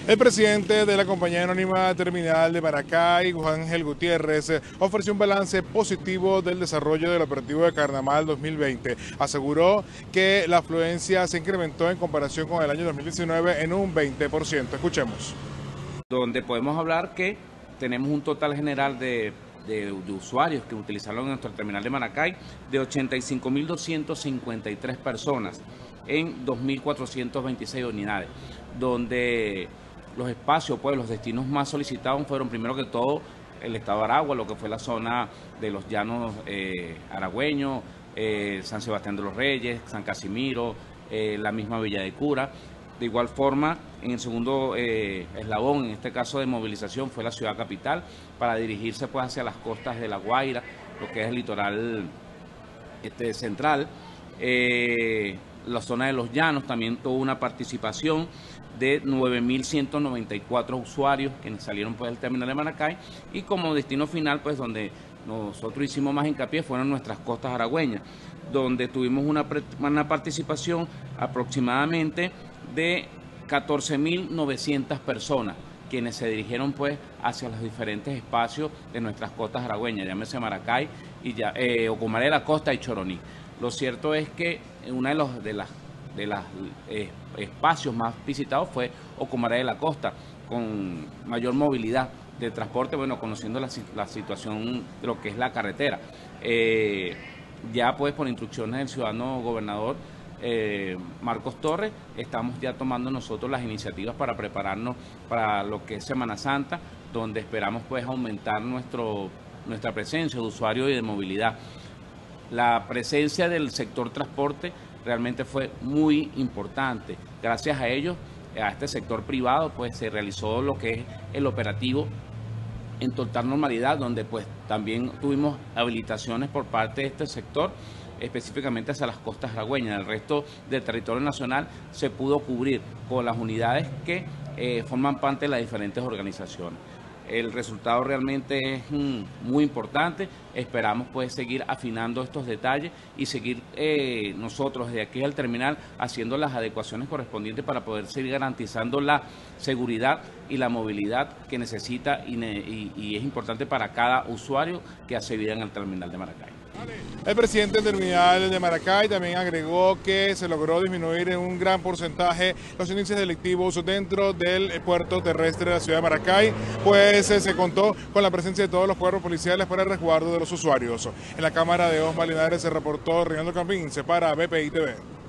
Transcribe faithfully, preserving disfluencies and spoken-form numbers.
El presidente de la compañía anónima terminal de Maracay, Juan Ángel Gutiérrez, ofreció un balance positivo del desarrollo del operativo de Carnaval dos mil veinte. Aseguró que la afluencia se incrementó en comparación con el año dos mil diecinueve en un veinte por ciento. Escuchemos. Donde podemos hablar que tenemos un total general de, de, de usuarios que utilizaron en nuestro terminal de Maracay de ochenta y cinco mil doscientas cincuenta y tres personas en dos mil cuatrocientas veintiséis unidades, donde los espacios, pues los destinos más solicitados fueron primero que todo el estado de Aragua, lo que fue la zona de los llanos eh, aragüeños, eh, San Sebastián de los Reyes, San Casimiro, eh, la misma Villa de Cura. De igual forma, en el segundo eh, eslabón, en este caso de movilización, fue la ciudad capital para dirigirse pues hacia las costas de La Guaira, lo que es el litoral este, central. Eh, la zona de los llanos también tuvo una participación de nueve mil ciento noventa y cuatro usuarios que salieron pues del terminal de Maracay, y como destino final pues donde nosotros hicimos más hincapié fueron nuestras costas aragüeñas, donde tuvimos una, una participación aproximadamente de catorce mil novecientas personas, quienes se dirigieron pues hacia los diferentes espacios de nuestras costas aragüeñas, llámese Maracay, y ya, eh, Ocumaré de la Costa y Choroní. Lo cierto es que uno de los de las de los eh, espacios más visitados fue Ocumaré de la Costa, con mayor movilidad de transporte, bueno, conociendo la, la situación de lo que es la carretera. Eh, ya pues por instrucciones del ciudadano gobernador eh, Marcos Torres, estamos ya tomando nosotros las iniciativas para prepararnos para lo que es Semana Santa, donde esperamos pues aumentar nuestro, nuestra presencia de usuarios y de movilidad. La presencia del sector transporte realmente fue muy importante. Gracias a ellos, a este sector privado, pues se realizó lo que es el operativo en total normalidad, donde pues también tuvimos habilitaciones por parte de este sector, específicamente hacia las costas aragüeñas. El resto del territorio nacional se pudo cubrir con las unidades que eh, forman parte de las diferentes organizaciones. El resultado realmente es mm, muy importante. Esperamos pues seguir afinando estos detalles y seguir eh, nosotros desde aquí al terminal haciendo las adecuaciones correspondientes para poder seguir garantizando la seguridad y la movilidad que necesita y, y, y es importante para cada usuario que hace vida en el terminal de Maracay. El presidente del terminal de Maracay también agregó que se logró disminuir en un gran porcentaje los índices delictivos dentro del puerto terrestre de la ciudad de Maracay, pues se contó con la presencia de todos los cuerpos policiales para el resguardo de los usuarios. En la cámara de Osma Linares se reportó Reinaldo Campín, para B P I T V.